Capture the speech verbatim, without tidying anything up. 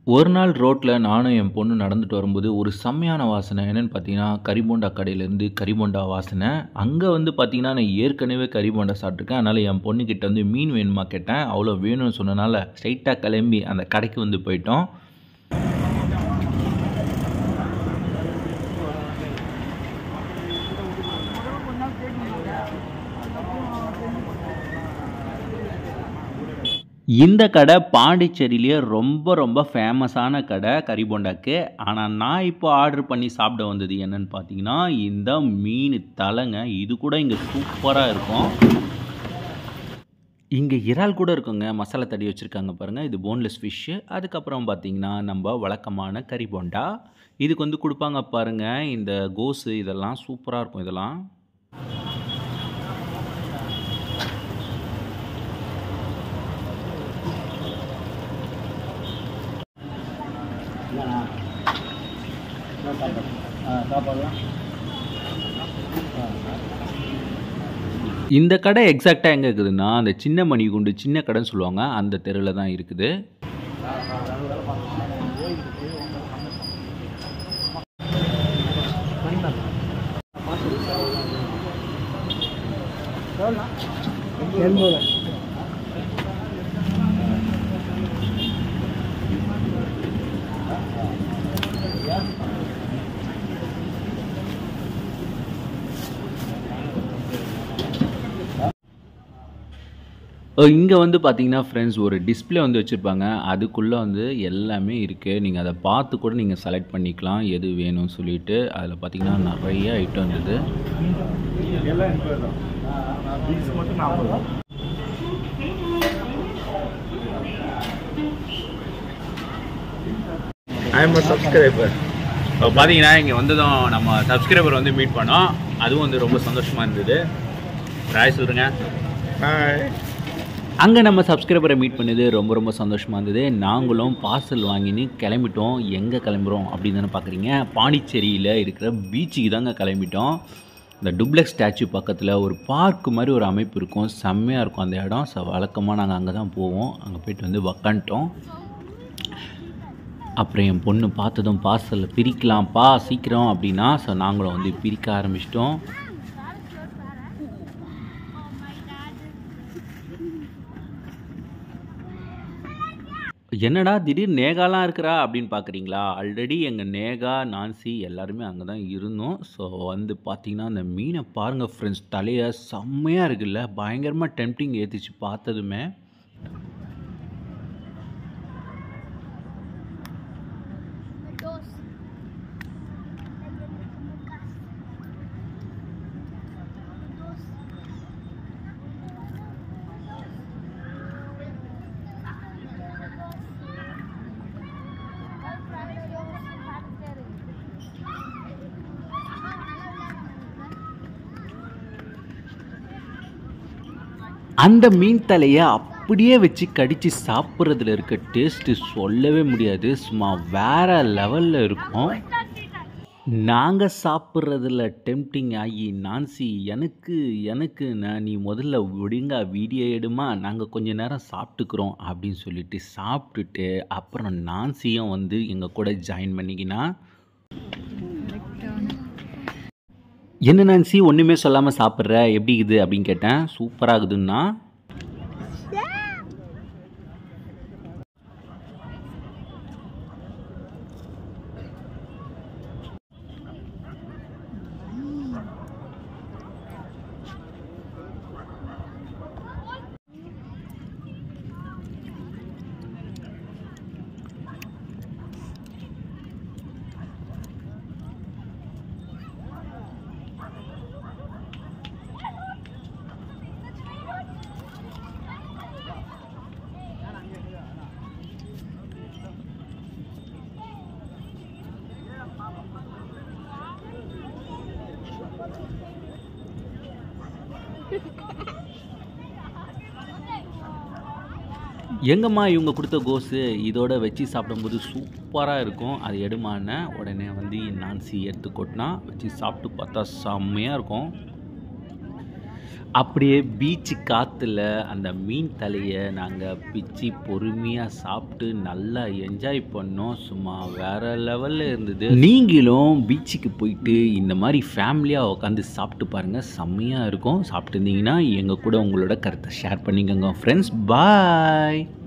ஒரு நாள் ரோட்ல நானும் என் பொண்ணும் நடந்துட்டு வரும்போது, ஒரு செம்மையான வாசனை. என்னன்னு பார்த்தீங்கன்னா, கறி போண்டா கடையிலேருந்து கறி போண்டா வாசனை. அங்க வந்து பார்த்தீங்கன்னா, நான் ஏற்கனவே கறி போண்டா சாப்பிட்டுருக்கேன். அதனால என் பொண்ணுகிட்ட வந்து மீன் வேணுமா கேட்டேன். அவளும் வேணும்னு சொன்னனால, ஸ்ட்ரெயிட்டா கிளம்பி அந்த கடைக்கு வந்து போயிட்டோம். இந்த கடை பாண்டிச்சேரியிலேயே ரொம்ப ரொம்ப ஃபேமஸான கடை கறி போண்டாக்கு. ஆனா, நான் இப்போ ஆர்டர் பண்ணி சாப்பிட வந்தது என்னன்னு பார்த்தீங்கன்னா, இந்த மீன் தலைங்க. இது கூட இங்க சூப்பரா இருக்கும். இங்க இறால் கூட இருக்குங்க. மசாலா தடவி வச்சிருக்காங்க பாருங்க. இது போன்லெஸ் ஃபிஷ்ஷு. அதுக்கப்புறம் பார்த்தீங்கன்னா, நம்ப வழக்கமான கறி போண்டா. இதுக்கு வந்து குடுப்பாங்க பாருங்க, இந்த கோஸு இதெல்லாம் சூப்பரா இருக்கும் இதெல்லாம். இந்த கடை எக்ஸாக்ட்டா எங்க இருக்குதுன்னா, அந்த சின்ன மணிகுண்டு சின்ன கடைன்னு சொல்லுவாங்க. அந்த தெருவுல தான் இருக்குது. இங்க வந்து பார்த்தீங்கன்னா ஃப்ரெண்ட்ஸ் ஒரு டிஸ்ப்ளே வந்து வச்சிருப்பாங்க. அதுக்குள்ள வந்து எல்லாமே இருக்கு. நீங்க அத பார்த்து கூட நீங்க செலக்ட் பண்ணிக்கலாம். எது வேணும்னு சொல்லிட்டு. அதுல பார்த்தீங்கன்னா நெறைய ஐட்டம் இருந்தது. எல்லாம் எண்பது தான். பீஸ் மட்டும் நாற்பது தான். I am a subscriber. இப்போ பார்த்தீங்கன்னா இங்க வந்ததும் நம்ம சப்ஸ்கிரைபர் வந்து மீட் பண்ணோம். அதுவும் வந்து ரொம்ப சந்தோஷமா இருந்தது. ராய் சொல்லுங்க. ஹாய். அங்கே நம்ம சப்ஸ்கிரைபரை மீட் பண்ணது ரொம்ப ரொம்ப சந்தோஷமாக இருந்தது. நாங்களும் பார்சல் வாங்கின்னு கிளம்பிட்டோம். எங்கே கிளம்புறோம் அப்படின்னு தானே பார்க்குறீங்க. பாண்டிச்சேரியில் இருக்கிற பீச்சுக்கு தாங்க கிளம்பிட்டோம். இந்த டுப்ளெக்ஸ் ஸ்டாச்சு பக்கத்தில் ஒரு பார்க் மாதிரி ஒரு அமைப்பு இருக்கும். செம்மையாக இருக்கும் அந்த இடம். ஸோ வழக்கமாக நாங்கள் அங்கே தான் போவோம். அங்கே போய்ட்டு வந்து உக்காந்துட்டோம். அப்புறம் என் பொண்ணு பார்த்ததும் பார்சலில் பிரிக்கலாம்ப்பா சீக்கிரம் அப்படின்னா, ஸோ நாங்களும் வந்து பிரிக்க ஆரம்பிச்சிட்டோம். என்னடா திடீர்னு நேகாலாம் இருக்கிறா அப்படின்னு பார்க்குறீங்களா? ஆல்ரெடி எங்கள் நேகா, நான்சி எல்லாருமே அங்கே தான் இருந்தோம். ஸோ வந்து பார்த்தீங்கன்னா, அந்த மீனை பாருங்கள் ஃப்ரெண்ட்ஸ், தலையை செம்மையாக இருக்குல்ல, பயங்கரமாக டெம்ப்டிங் ஏற்றிச்சு பார்த்ததுமே. அந்த மீன் தலையை அப்படியே வச்சு கடித்து சாப்பிட்றதுல இருக்க டேஸ்ட்டு சொல்லவே முடியாது. சும்மா வேறு லெவலில் இருக்கும். நாங்கள் சாப்பிட்றதுல டெம்ப்டிங் ஆகி நான்சி எனக்கு எனக்கு நான் நீ முதல்ல ஒழுங்கா வீடியோ எடுமா, நாங்கள் கொஞ்ச நேரம் சாப்பிட்டுக்கிறோம் அப்படின்னு சொல்லிட்டு சாப்பிட்டுட்டு அப்புறம் நான்சியும் வந்து எங்கள் கூட ஜாயின் பண்ணிக்கினா. என்ன நான்சி ஒன்றுமே சொல்லாமல் சாப்பிட்ற, எப்படி இருக்குது அப்படின்னு கேட்டேன். சூப்பராக இருக்குதுன்னா. எங்கம்மா இவங்க கொடுத்த கோஸு இதோட வச்சு சாப்பிடும்போது சூப்பராக இருக்கும். அது எடுமான உடனே வந்து நான்சி எடுத்து கொட்டினா வச்சு சாப்பிட்டு பார்த்தா செம்மையாக இருக்கும். அப்படியே பீச்சு காற்றுல அந்த மீன் தலையை நாங்கள் பிச்சு பொறுமையாக சாப்பிட்டு நல்லா என்ஜாய் பண்ணோம். சும்மா வேறு லெவலில் இருந்தது. நீங்களும் பீச்சுக்கு போயிட்டு இந்த மாதிரி ஃபேமிலியாக உட்காந்து சாப்பிட்டு பாருங்கள், செம்மையாக இருக்கும். சாப்பிட்டு இருந்தீங்கன்னா எங்கள் கூட உங்களோட கருத்தை ஷேர் பண்ணிக்கோங்க ஃப்ரெண்ட்ஸ். பாய்.